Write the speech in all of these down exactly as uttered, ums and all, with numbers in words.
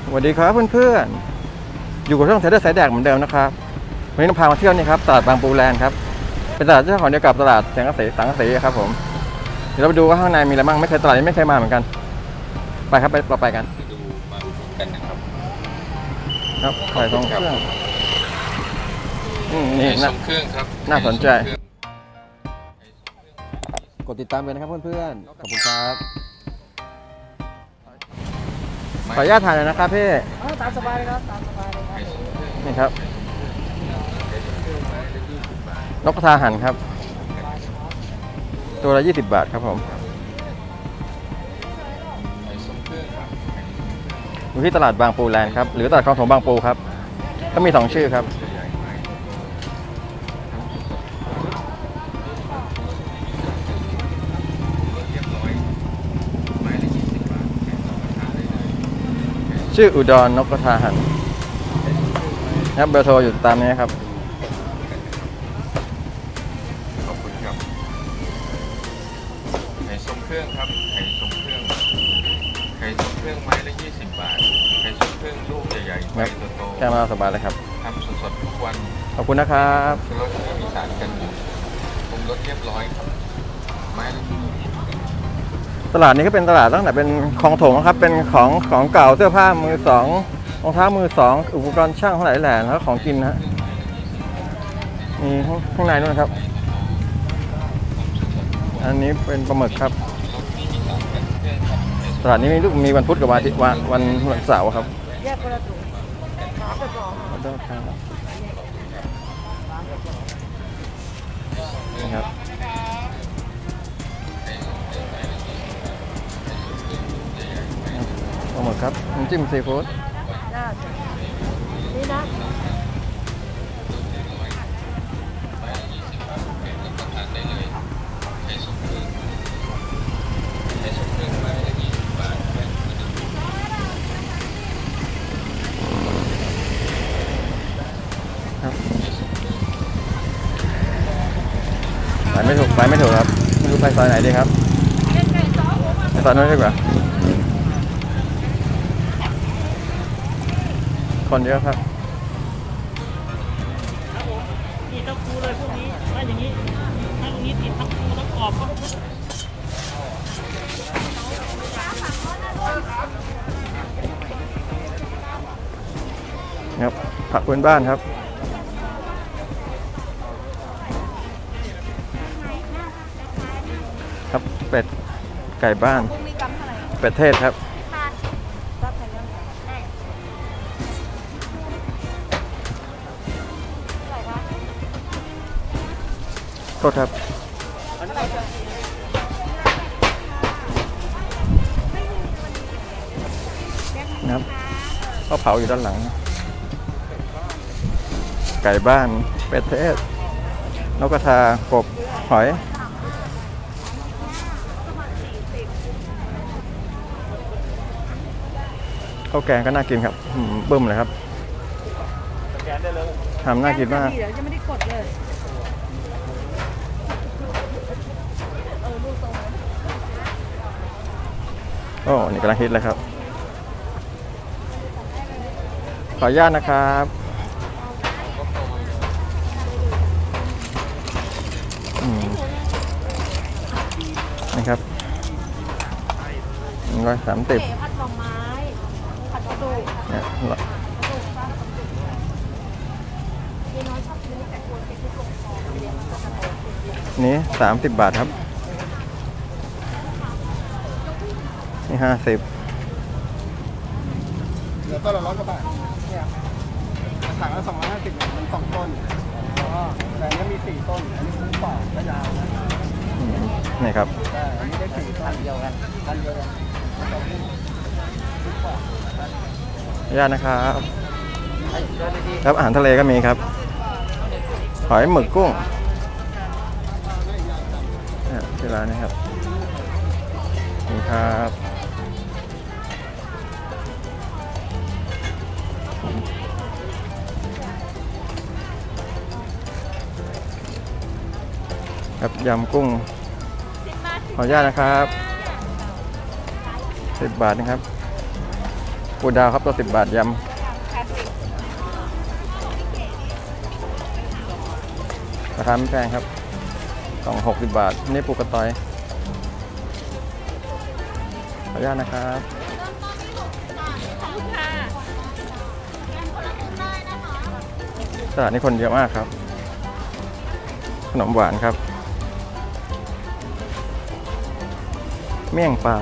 สวัสดีครับเพื่อนๆอยู่กับช่องเทรดเดอร์สายแดกเหมือนเดิมนะครับวันนี้เราพามาเที่ยวนี่ครับตลาดบางปูแลนด์ครับเป็นตลาดเจ้าของเดียวกับตลาดแสงกะสีสังกะสีครับผมเดี๋ยวเราไปดูว่าข้างในมีอะไรบ้างไม่เคยตลาดนี้ไม่เคยมาเหมือนกันไปครับไปเราไปกันไปดูมาดูกันนะครับครับไข่ทรงเครื่องนี่น่าเครื่องครับน่าสนใจกดติดตามเลยนะครับเพื่อนๆขอบคุณครับขออนุญาตถ่ายหน่อยนะครับพี่ตามสบายเลยครับตามสบายเลยครับนี่ครับนกกระทาหันครับตัวละยี่สิบบาทครับผมอยู่ที่ตลาดบางปูแลนด์ครับหรือตลาดคลองถมบางปูครับก็มีสองชื่อครับชื่ออุดรนกกระทาหันครับเบอร์โทรอยู่ตามนี้ครับขอบคุณครับไข่ทรงเครื่องครับไข่ทรงเครื่องไข่ทรงเครื่องไม้ละยี่สิบบาทไข่ทรงเครื่องลูกใหญ่ๆไม้โตๆแค่มาสบายเลยครับทำสดๆทุกวันขอบคุณนะครับรสที่มีสารกันบูดปรุงรสเรียบร้อยครับไม้ละตลาดนี้ก็เป็นตลาดตั้งแต่เป็นของถงครับเป็นของของเก่าเสื้อผ้ามือสองรองเท้ามือสองอุปกรณ์ช่างทั้งหลายแหล่แล้วของกินนะฮะมีข้างในนู่นครับอันนี้เป็นปลาหมึกครับตลาดนี้มีลูกมีวันพุธกับวันอาทิตย์วันวันวันเสาร์ครับแยกคนละถุงสามกระสอบขอโทษครับนี่ครับปลาหมึกครับน้ำจิ้มซีฟู้ดนี่นะไปไม่ถูกไปไม่ถูกครับไม่รู้ไปซอยไหนดีครับไปซอยนู้นดีกว่าคนเยอะครับนี่ต้องคูเลยพวกนี้ถ้าอย่างนี้ถ้าตรงนี้ติดทั้งคูทั้งกรอบครับผักพื้นบ้านครับครับเป็ดไก่บ้านเป็ดเทศครับโทษครับนะครับก็เผาอยู่ด้านหลังไก่บ้านเป็ดเทศนกกระทากบหอยข้าวแกงก็น่ากินครับบึ้มเลยครับทำน่ากินมากยังไม่ได้กดเลยโอ้นี่กำลังฮิตเลยครับขออนุญาตนะครับนี่ครับหนึ่งร้อยสามสิบผัดหน่อไม้ผัดกระดูกเนี่ยนี่สามสิบบาทครับนี่ห้าสิบเหลือต้นละร้อยกว่าบาทเนี่ยถังละสองร้อยห้าสิบมันสองต้นแต่อันนี้มีสี่ต้นอันนี้คุ้มต่อและยาวนี่ครับอันนี้ได้สี่ต้นเดียวกันอันเดียวกันขออนุญาตนะครับครับอาหารทะเลก็มีครับหอยหมึกกุ้งที่ร้านนี้ครับนี่ครับครับยำกุ้งขออนุญาตนะครับสิบบาทนะครับปูดาวครับตัวสิบบาทยำราคาไม่แพงครับกล่องหกสิบบาทนี่ปูกระต่อยขออนุญาตนะครับตลาดนี้คนเยอะมากครับขนมหวานครับเมี่ยงปลา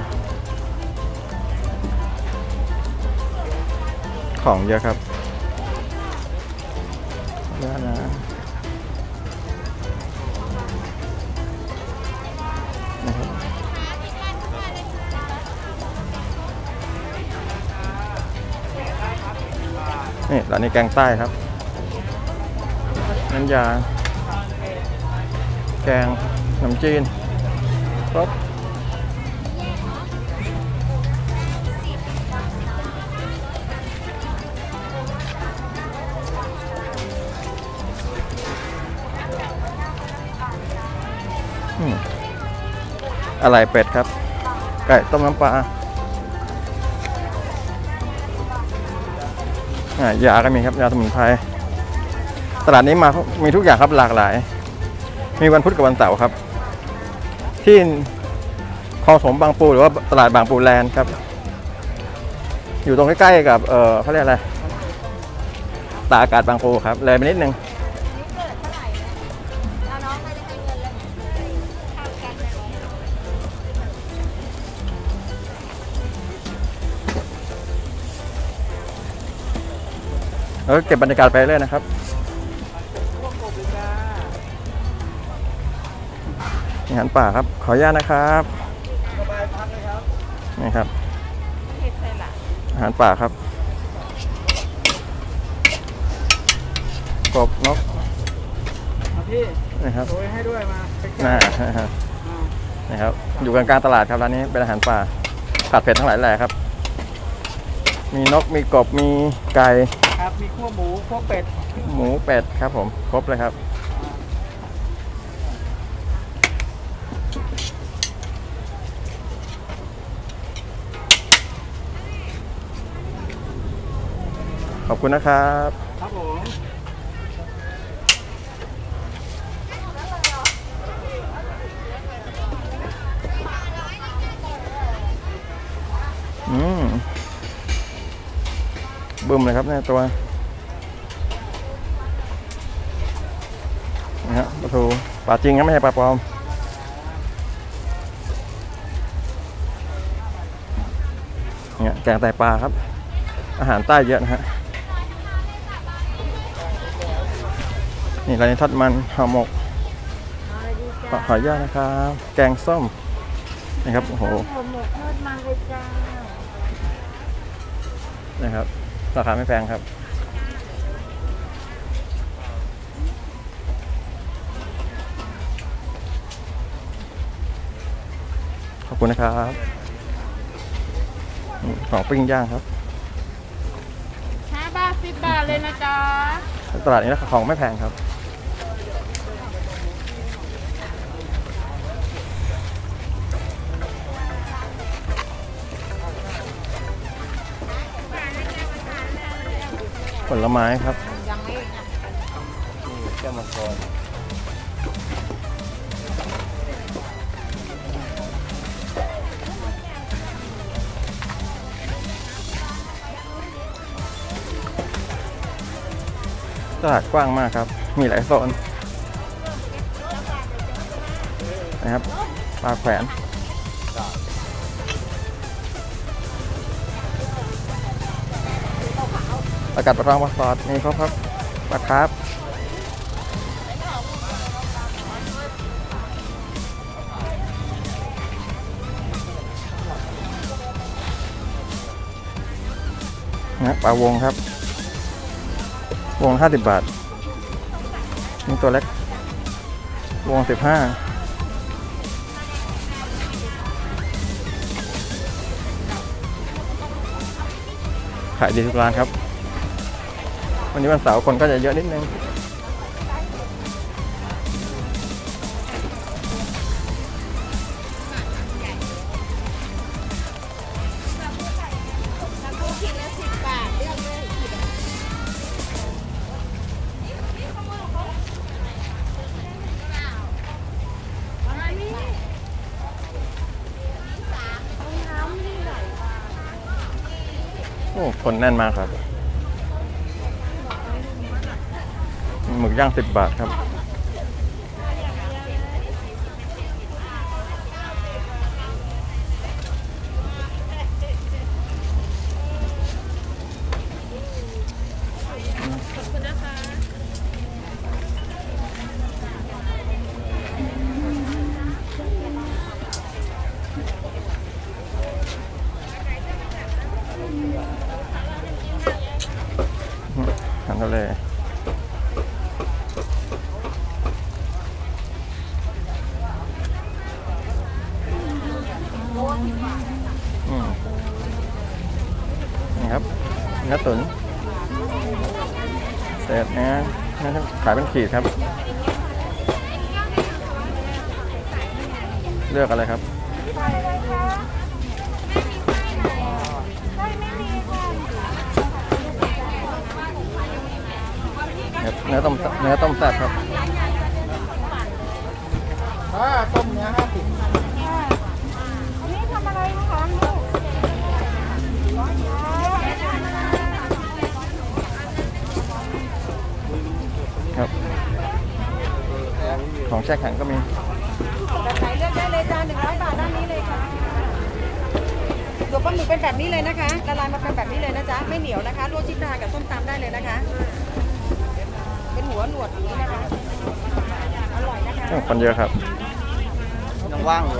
ของเยอะครับเยอะนะนะครับนี่ร้านนี้แกงใต้ครับน้ำยาแกงน้ำจีนครบอะไรเป็ดครับไก่ต้มน้ำปลาอ่ายาก็มีครับยาสมุนไพรตลาดนี้มามีทุกอย่างครับหลากหลายมีวันพุธกับวันเสาร์ครับที่คลองถมบางปูหรือว่าตลาดบางปูแลนด์ครับอยู่ตรงใกล้ๆกับเออเขาเรียกอะไรตากอากาศบางปูครับเลยไปนิดนึงเออเก็บบรรยากาศไปเรื่อยนะครับอาหารป่าครับขออนุญาตนะครับนี่ครับอาหารป่าครับกบนกนี่ครับโรยให้ด้วยมาน่านี่ครับอยู่กลางๆตลาดครับร้านนี้เป็นอาหารป่าผัดเผ็ดทั้งหลายแหล่ครับมีนกมีกบมีไก่ครับมีขั้วหมูขั้วเป็ดหมูเป็ดครับผมครบเลยครับขอบคุณนะครับครับผมอืมบึ้มเลยครับเนี่ยตัวนี่ฮะปลาทูปลาจริงครับไม่ใช่ปลาปลอมเนี่ยแกงไตปลาครับอาหารใต้เยอะนะฮะนี่ร้านนี้ทอดมันห่อหมกขออนุญาตนะครับแกงส้มนะครับโอ้โหห่อหมกทอดมันเลยจ้านะครับราคาไม่แพงครับขอบคุณนะครับของปิ้งย่างครับห้าบาทสิบบาทเลยนะจ๊ะตลาดนี้ราคาของไม่แพงครับผลไม้ครับแก้วมังกรตลาดกว้างมากครับมีหลายโซนนะครับปลาแขวนปลากัดปลาทองปลาสอดนี่ครบครับปลาคาร์ฟนะปลาวงครับวงห้าสิบบาทนี่ตัวเล็กวงสิบห้าขายดีทุกร้านครับวันนี้วันเสาร์คนก็จะเยอะนิดนึงโอ้คนแน่นมากครับหมึกย่างสิบบาทครับอาหารทะเลอืมนี่ครับเนื้อตุ๋นเศษเนื้อเนื้อขายเป็นขีดครับ เลือกอะไรครับเนื้อต้มเนื้อต้มแซ่บครับอ่าต้มเนื้อห้าสิบนี่ทำอะไรคะลูกครับ ของแช่แข็งก็มีแบบไหนเลือกได้เลยจานหนึ่งร้อยบาทด้านนี้เลยค่ะตัวปลาหมึกเป็นแบบนี้เลยนะคะละลายมาเป็นแบบนี้เลยนะจ๊ะไม่เหนียวนะคะลวกชิมทานกับส้มตำได้เลยนะคะ เป็นหัวหนวดอย่างนี้นะคะอร่อยนะคะคนเยอะครับยังว่างอยู่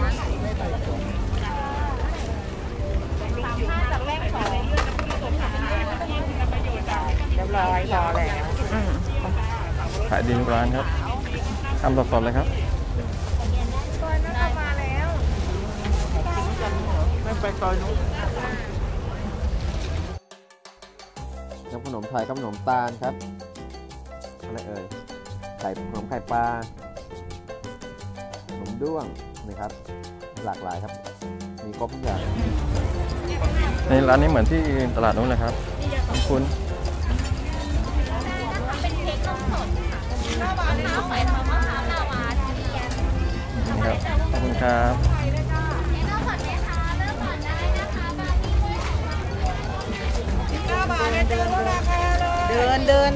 เรียบร้อยรอแล้วขายดีทุกร้านครับทำสดๆเลยครับไม่ไปซอยนู้นน้ำขนมไทยกับขนมตาลครับอะไรเอ่ยไข่ขนมไข่ปลาขนมด้วงนะครับหลากหลายครับมีครบทุกอย่างในร้านนี้เหมือนที่ตลาดนู้นเลยครับคุณเป็นเค้กนมสดค่ะมะพร้าวไข่ทองมะพร้าวลาวาทุเรียนนี่ครับขอบคุณครับเค้กนมสดไหมคะเริ่มก่อนได้นะคะบาร์บี้ด้วยของเราเดินเดิน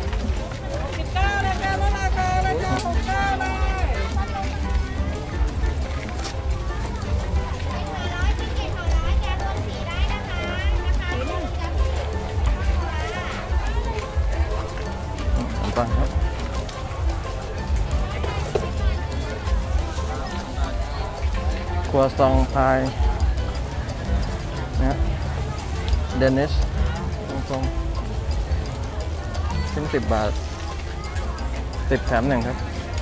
ร้อยที่เก็บของร้อยแกรวมสีได้นะคะนะคะหนึ่งกับหนึ่งขอบคุณครับครัวซองพายนะฮะเดนิชตรงๆชิ้นสิบบาทสิบแถมหนึ่งครับ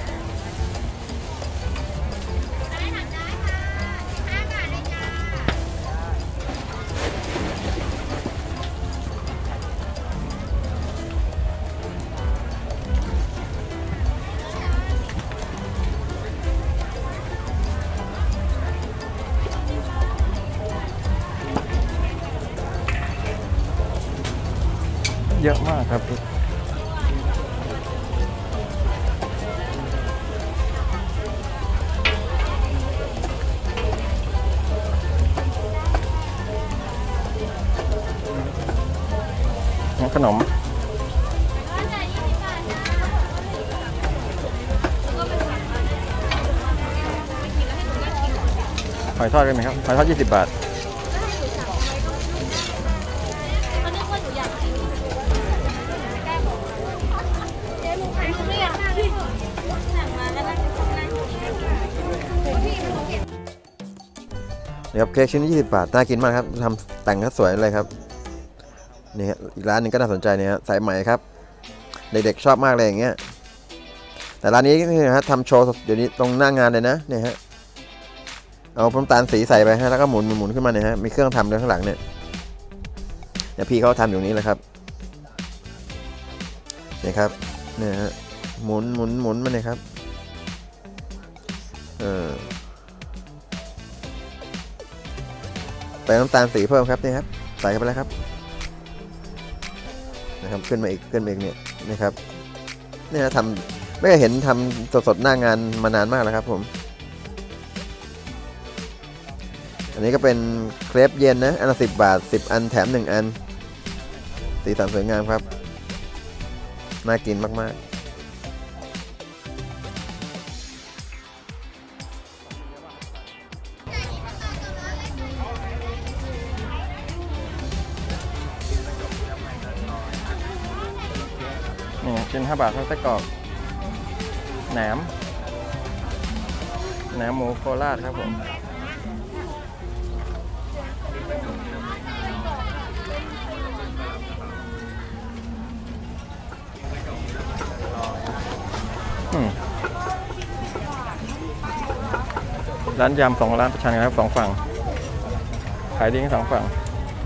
ได้ทำได้ค่ะห้าบาทเลยจ้าเยอะมากครับขนมหอยทอดกันไหมครับหอยทอดยี่สิบบาทเขาเรียกว่าหนูอยากกินเจ๊หนูขายทุเรียนสั่งมาแล้วนั่งนั่งกินพี่มันเก็บนี่ครับเค้กชิ้นละยี่สิบบาทน่ากินมากครับทำแต่งก็สวยเลยครับนี่ฮะอีกร้านหนึงก็น่าสนใจเนี่ยฮะสายไหมครับเด็กๆชอบมากเลยอย่างเงี้ยแต่ร้านนี้นี่นะฮะทำโชว์เดี๋ยวนี้ตรงหน้างานเลยนะเนี่ยฮะเอาน้ำตาลสีใส่ไปฮะแล้วก็หมุนหมุนขึ้นมาเนี่ยฮะมีเครื่องทำด้วยข้างหลังเนี่ยเนี่ยพี่เขาทำอยู่นี้เลยครับนี่ครับเนี่ยฮะหมุนหมุนหมุนมาเลยครับเออไปน้ำตาลสีเพิ่มครับนี่ครับใส่เข้าไปแล้วครับนะครับขึ้นมาอีกขึ้นมาอีกเนี่ยนะครับนี่นะทำไม่เคยเห็นทำสดๆหน้างานมานานมากแล้วครับผมอันนี้ก็เป็นเครปเย็นนะอันละสิบบาทสิบอันแถมหนึ่งอันสีสันสวยงามครับน่ากินมากๆนี่ชิ้นห้าบาทเท่าไส้กรอกแหนมแหนมหมูโคราชครับผมอืมร้านยำสองร้านประชันกันครับสองฝั่งขายดีทั้งสองฝั่ง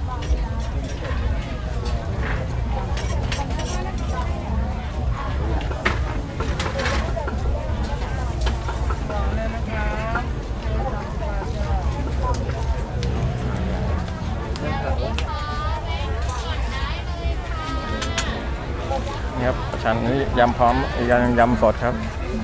นี่ครับประชันนี้ยำพร้อมอีกอย่างยำสดครับ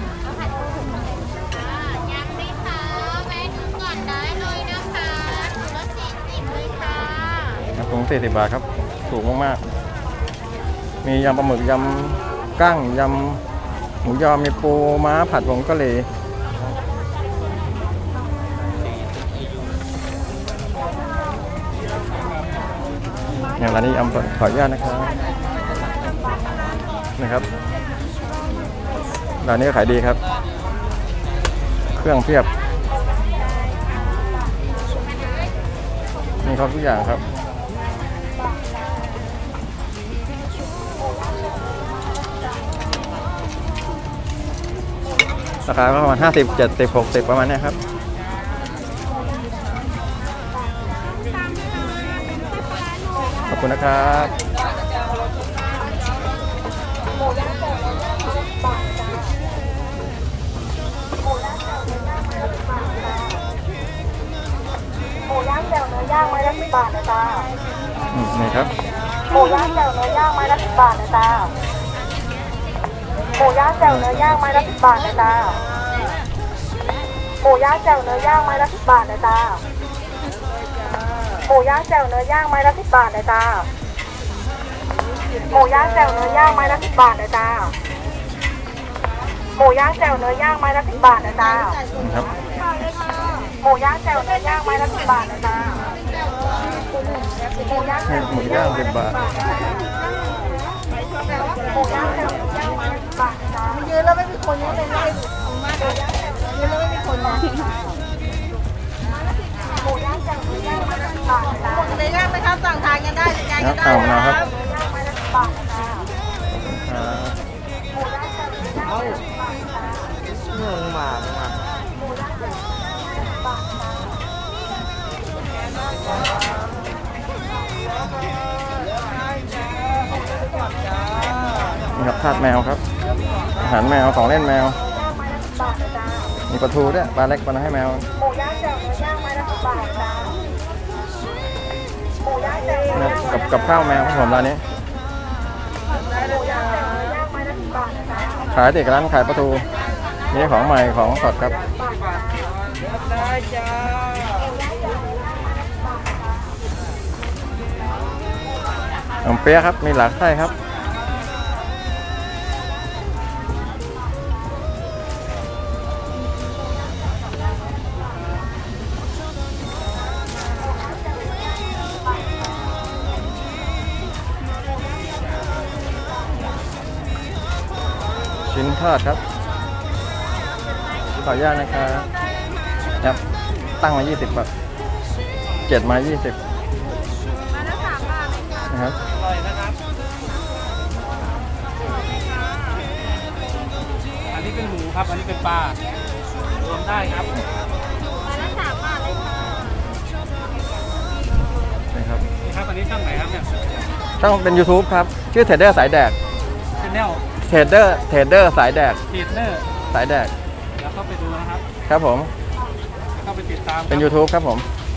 ยังไหมคะแวะดูก่อนได้เลยนะคะถุงละสี่สิบเลยค่ะน้ำถุงสี่สิบบาทครับถูกมากๆมียำปลาหมึกยำกั้งยำหมูยอมีปูม้าผัดผงกะหรี่อย่างร้านนี้ยำสดขออนุญาตนะครับนะครับร้านนี้ขายดีครับเครื่องเพียบมีครบทุกอย่างครับราคาก็ประมาณห้าสิบเจ็ดสิบหกสิบประมาณนี้ครับขอบคุณนะครับหมูย่างแจ่วเนื้อย่างไม้ละสิบบาทนะจ๊ะอืมนี่ครับหมูย่างแจ่วเนื้อย่างไม้ละสิบบาทนะจ๊ะหมูย่างแจ่วเนื้อย่างไม้ละสิบบาทนะจ๊ะหมูย่างแจ่วเนื้อย่างไม้ละสิบบาทนะจ๊ะหมูย่างแจ่วเนื้อย่างไม้ละสิบบาทนะจ๊ะหมูย่างแจ่วเนื้อย่างไม้ละสิบบาทนะจ๊ะหมูย่างแจ่วเนื้อย่างไม้ละสิบบาทนะจ๊ะนี่ครับหมูย่างแจ่วเนื้อย่างไม้ละสิบบาทนะจ๊ะหมูย่างให้หมูย่างสิบบาทหมูย่างแจ่วเนื้อย่างไม้ละสิบบาทนะจ๊ะยืนแล้วไม่มีคนยืนเลยนะยืนแล้วไม่มีคนนะหมูย่างแจ่วเนื้อย่างไม้ละสิบบาทนะจ๊ะหมูเนื้อย่างไหมครับสั่งทานกันได้จานกันได้เอามาครับหมูย่างไม้ละสิบบาทนะจ๊ะอ่าหมูย่างแจ่วเนื้อย่างไม้ละสิบบาทนะจ๊ะหมูย่างแจ่วเนื้อย่างไม้ละสิบบาทนะจ๊ะนี่ครับทาสแมวครับอาหารแมวของเล่นแมวมีปลาทูด้วยปลาเล็กปลาน้อยให้แมวหมูย่างแจ่วเนื้อย่างไม้ละสิบบาทจ้าหมูย่างแจ่วเนื้นะอย่างกับกับข้าวแมวครับผมร้านนี้หมูย่างแจ่วเนื้อย่างไม้ละสิบบาทนะจ๊ะขายติดร้านขายปลาทูนี่ของใหม่ของสดครับขนมเปี๊ยะครับมีหลากไส้ครับชิ้นทอดครับขออนุญาตนะครับครับตั้งมายี่สิบบาทเจ็ดมายี่สิบนะครับอันนี้เป็นหมูครับ อันนี้เป็นปลารวมได้ครับนี่ครับนี่ครับ อันนี้ช่องไหนครับเนี่ยช่องเป็น YouTube ครับ ชื่อเทรดเดอร์สายแดกชแนลเทรดเดอร์เทรดเดอร์สายแดกทีเนอร์สายแดกแล้วเข้าไปดูนะครับครับผมเข้าไปติดตามเป็น YouTube ครับผม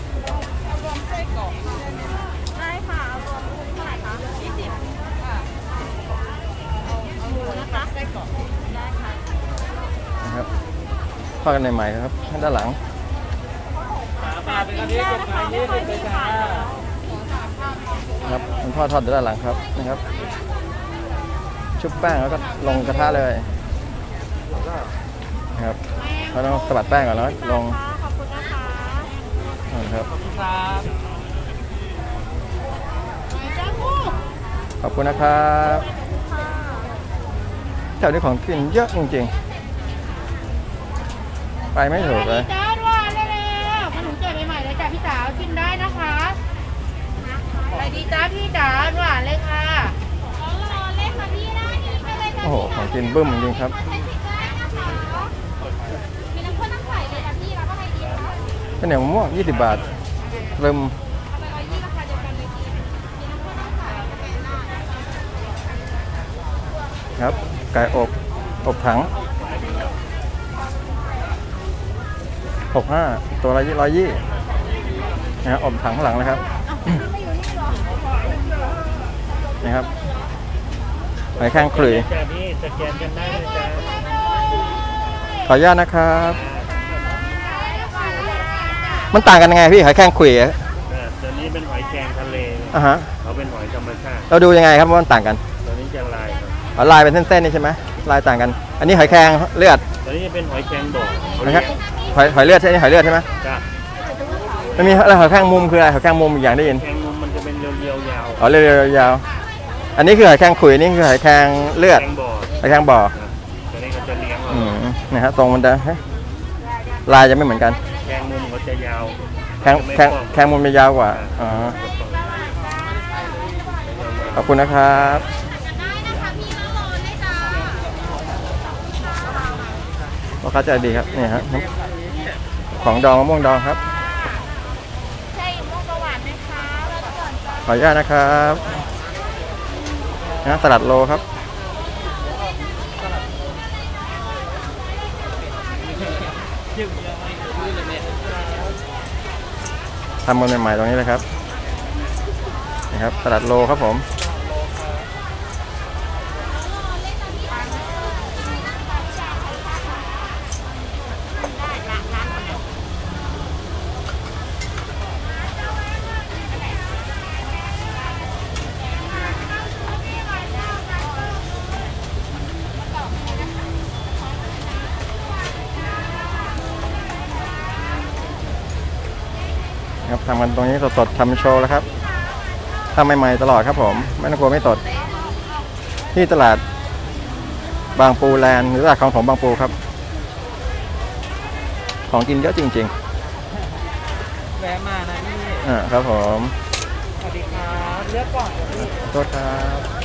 ได้ค่ะเอารวมเท่าไหร่คะยี่สิบค่ะเอาหมูนะคะไส้กรอกได้ค่ะนะครับทอดกันใหม่ๆครับด้านหลังสามบาทกินได้นะคะไม่ค่อยมีขายแล้วครับมันทอดทอดอยู่ด้านหลังครับนะครับ ชุบแป้งแล้วก็ลงกระทะเลยนะครับเราต้องสะบัดแป้งก่อนแล้วลงขอบคุณนะคะนะครับครับจ้าพูกขอบคุณนะครับแถวนี้ของกินเยอะจริงๆไปไม่ถูกเลยจ้าด้วยเร็วๆขนมเจียวใหม่ๆเลยจ้ะพี่สาวชิมได้นะคะอะไรดีจ้าพี่จ๋าหวานเลยค่ะรอเล่นค่ะพี่ได้นี่ไปเลยจ้ะโอ้โหของกินบึ้มจริงๆครับใช้สิทธิ์ได้นะคะมีน้ำข้นน้ำใสเลยค่ะพี่รับอะไรดีคะข้าวเหนียวมะม่วงยี่สิบบาทเริ่มเอาไปร้อยยี่ราคาเดียวกันเลยพี่มีน้ำข้นน้ำใสกาแฟหน้าครับไก่อบอบถังหกห้าตัวละร้อยยี่นะฮะอบถังข้างหลังนะครับ นะครับหอยแครงขลุ่ยจ้าพี่สแกนกันได้เลยจ้าขออนุญาตนะครับ มันต่างกันยังไงพี่หอยแครงขลุ่ยอะตัวนี้เป็นหอยแครงทะเลอ่ะฮะเขาเป็นหอยธรรมชาติเราดูยังไงครับว่ามันต่างกันตัวนี้จะลายครับอ๋อลายเป็นเส้นๆนี่ใช่ไหมลายต่างกัน อันนี้หอยแครงเลือดตัวนี้จะเป็นหอยแครงดอกเขานะคเรีรัยบกหอยหอยเลือดใช่ไหมหอยเลือดใช่ไหมจ้ามันมีอะไรหอยแครงมุมคืออะไรหอยแครงมุมอีกอย่างได้ยินแครงมุมมันจะเป็นเรียวๆยาวอ๋อเรียวๆยาวๆอันนี้คือหอยแครงขลุ่ยนี่คือหอยแครงเลือดแครงบ่อหอยแครงบ่อครับตัวนี้เขาจะเลี้ยงอืมนะฮะทรงมันจะลายจะไม่เหมือนกันแครงมุมเขาจะยาวแข้งแข้งแข้งมุมจะยาวกว่าอ๋อขอบคุณนะครับพ่อค้าใจดีครับนี่ฮะของดองมะม่วงดองครับใช่ม่วงหวานไหมคะแล้วก่อนจ้าขออนุญาตนะครับนะสลัดโลครับทำกันใหม่ๆตรงนี้เลยครับนะครับสลัดโลครับผมครับทำกันตรงนี้สดๆทำโชว์แล้วครับทำใหม่ๆตลอดครับผมไม่ต้องกลัวไม่สดที่ตลาดบางปูแลนด์หรือตลาดคลองถมบางปูครับของกินเยอะจริงแวะมานะพี่ๆอ่าครับผมสวัสดีครับเลือกก่อนขอโทษครับ